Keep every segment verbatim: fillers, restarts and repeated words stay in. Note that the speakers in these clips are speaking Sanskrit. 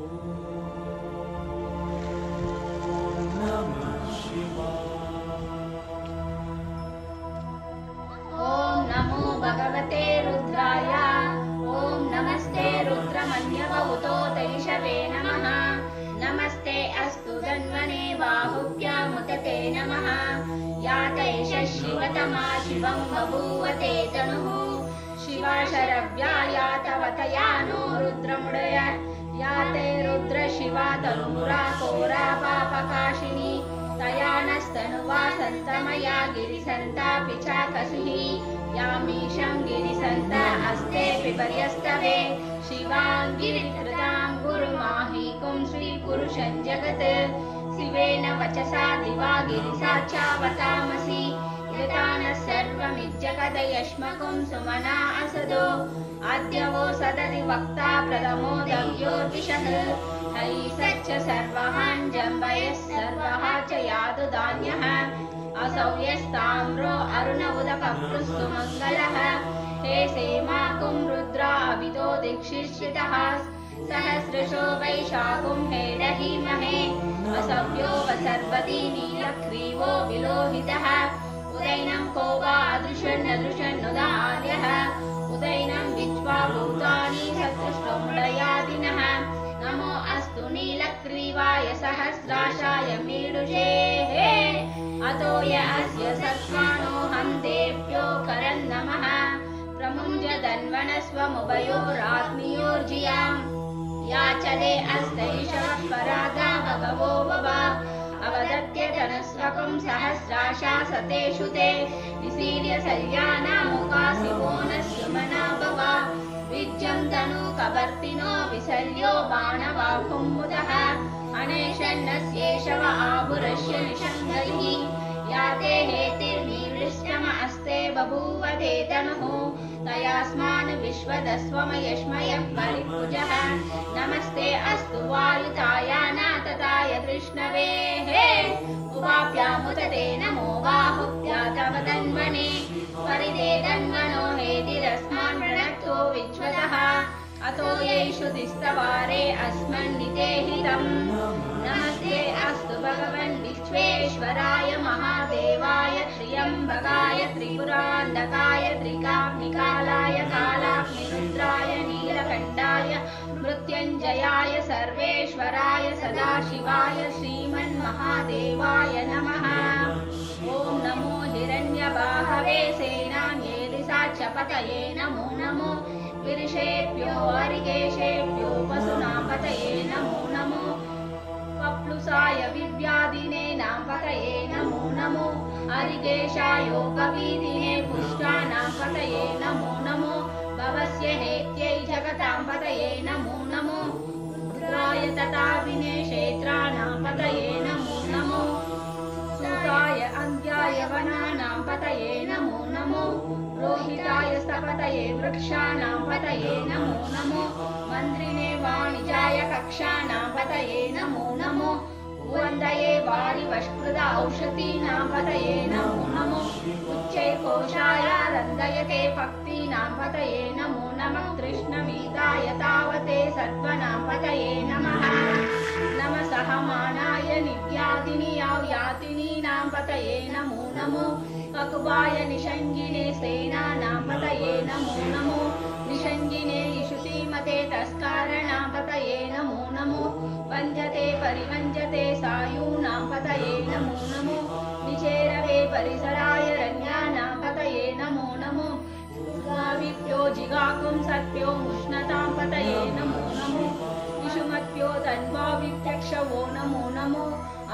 ओम नमो भगवते रुद्राय। ओम नमस्ते रुद्रमन्यवहुतो तैषवे नमः। नमस्ते अस्तु धन्वने बाहुभ्यामुदते नमः। या तैष शिवतमा शिवं बभूवते तनुः। शिवा शरव्या या तवतया नो रुद्रमुडय। या ते रुद्र शिवा तनुरा कोरा पापकाशिनी। तया नस्तनुवा सन्तमया गिरिसन्तापि चाकसिः। यामीशं गिरिसन्ता अस्ते विपर्यस्तवे। शिवां गिरिधृतां गुरुमाहीकुं श्रीपुरुषं जगत्। शिवेन वचसा दिवा गिरिसाक्षावतामसि। यतानः सर्वमिज्जगदयश्मकुं सुमना असदो। अद्य वो सदति वक्ता प्रथमो दव्योर्विशः। हरि सच्च सर्वहान् जम्बयः सर्वः च यातु धान्यः। असौ यस्ताम्रो अरुण उदकपृस्तु मङ्गलः। हे सेमाकुं रुद्राविदो दीक्षिश्रितः। सहस्रशो वैशाखुं हेडहीमहे। असव्यो वसर्वती नीलग्रीवो विलोहितः। उदैनं को वा अदृशन्नदृशन्नुदार्यः। उदैनं विश्वा भूतानि सदृष्टमुदयादिनः। नमो अस्तु नीलग्रीवाय सहस्राशाय मीडुषे। अतो य अस्य सत्त्वानोऽहं देव्यो करन् नमः। प्रमुञ्च धन्वनस्वमुभयोरात्मीयोर्जियाम्। याचले अस्तैषवः परादा भगवो वव। अवदत्य धनस्वकं सहस्राशा सतेषु ते। निसीर्य सल्यानामुकासिवो नः सुमना भव। विज्जं तनु कवर्तिनो विसर्यो बाणवाकुम्मुदः। अनेशन्नस्येषव आभुरस्य निषङ्गैः। या ते हेतिर्मीवृष्टम अस्ते बभूव ते तनुः। तयास्मान् विश्वदस्वमयश्मयः परिपूजः। नमस्ते अस्तु वायुताय नातताय कृष्णवे। उवाभ्यामुदते नमो बाहुभ्या तव तन्वने। परिदे तन्वनो हेतिरस्मान् प्रणक्तो विश्वतः। अतो यैषु दिस्तवारे अस्मन्नितेहितम्। नमस्ते अस्तु भगवन् विश्वेश्वराय महादेवाय त्र्यम्बकाय त्रिपुरान्तकाय त्रिकाग्निकालाय कालाग्निरुद्राय नीलकण्ठाय मृत्युञ्जयाय सर्वेश्वराय सदाशिवाय श्रीमन्महादेवाय नमः। ॐ नमो हिरण्यबाहवे सेनान्येदिसाक्षपतये नमो नमो। विरिषेभ्यो हरिकेशेभ्यो वसुनापतये नमो नमो। पप्लुसाय विव्याधिने नापतये नमो नमो। हरिकेशायोगवीदिने पुष्टानापतये नमो नमो। भवस्य हेत्यै जगतां पतये नमो नमो। रुद्राय तथाभिने क्षेत्राणापतये नमो नमो। सूताय अन्त्याय वनानां पतये नमो नमो। रोहिताय स्तपतये वृक्षाणां पतये नमो नमो। मन्त्रिणे वाणिजाय कक्षाणां पतये नमो नमो। वन्दये वारिवष्कृत औषधीनां पतये नमो नमो। उच्चैकोशाय रन्दयते भक्तीनां पतये नमो नमः। कृष्णवीताय तावते सत्त्वनां पतये नमः। नमः सहमानाय निव्यादिनि यातिनीनां पतये नमो नमो। ककुबाय निषङ्गिने सेनानां पतये नमो नमो। निषङ्गिने इषुतिमते तस्काराणां पतये नमो नमो। वञ्जते परिवञ्जते सायूनां पतये नमो नमो। निचेरवे परिसराय रण्यानां पतये नमो नमो। गाविभ्यो जिगाकुं सत्भ्यो मुष्णतां पतये नमो नमो। विषुमत्भ्यो धन्वाविभ्यक्षवो नमो नमो।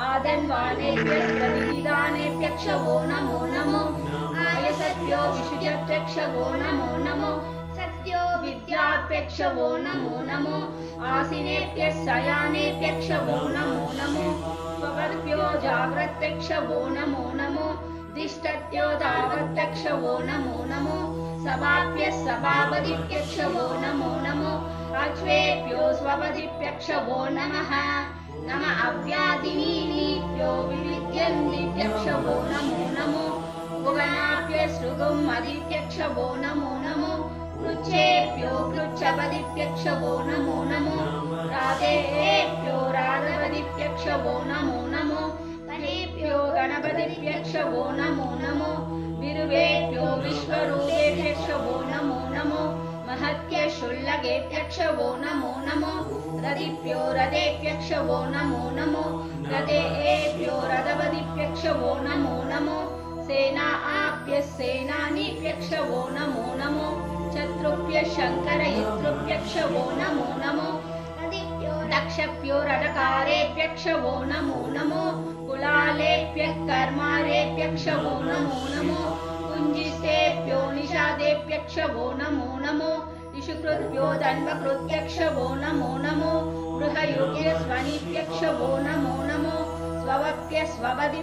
आधन्वानेभ्यस्त्रविधानेभ्यक्षवो नमो नमो। आयसत्भ्यो विषुजभ्यक्षवो नमो नमो। सत्यो विद्याभ्यक्षवो नमो नमो। आसिनेभ्यः शयानेभ्यक्षवो नमो नमो। स्वपद्भ्यो जाग्रत्यक्षवो नमो नमो। दिष्टत्यो धावत्यक्षवो नमो नमो। सभाभ्यः सभापतिभ्यक्षवो नमो नमो। अश्वेभ्यो स्वपतिभ्यक्षवो नमः। नम अव्याधिनीभ्यो विविध्यन्दिभ्यक्षवो नमो नमो। भुवनाभ्यसृगुम् अधिभ्यक्षवो नमो नमो। कृच्छेभ्यो कृच्छपदिभ्यक्षवो नमो नमो। राधेभ्यो राधवदिभ्यक्षवो नमो नमो गणेभ्यो गणपतिभ्यक्षवो नमो नमो विरुवेभ्यो विश्वरूपेभ्यक्षवो नमो नमो महत्यशुल्लकेभ्यक्षवो नमो नमो रदिभ्यो रथेभ्यक्षवो नमो नमो रथेभ्यो रथवदिभ्यक्षवो नमो नमो सेनाभ्यः सेनानीभ्यक्षवो नमो नमो शत्रुभ्यः शङ्करयितृभ्यक्षवो नमो नमो दक्षभ्यो रथकारेभ्यक्षवो नमो नमो कुलालेभ्यः कर्मारेभ्यक्षवो नमो नमो कुञ्जितेभ्यो निषादेभ्यक्षवो नमो नमो इषुकृभ्यो धन्वकृत्यक्षवो नमो नमो गृहयोग्यस्वनिभ्यक्षवो नमो नमो स्ववभ्यः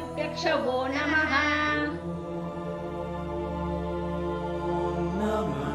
स्ववदिभ्यक्षवो नमः।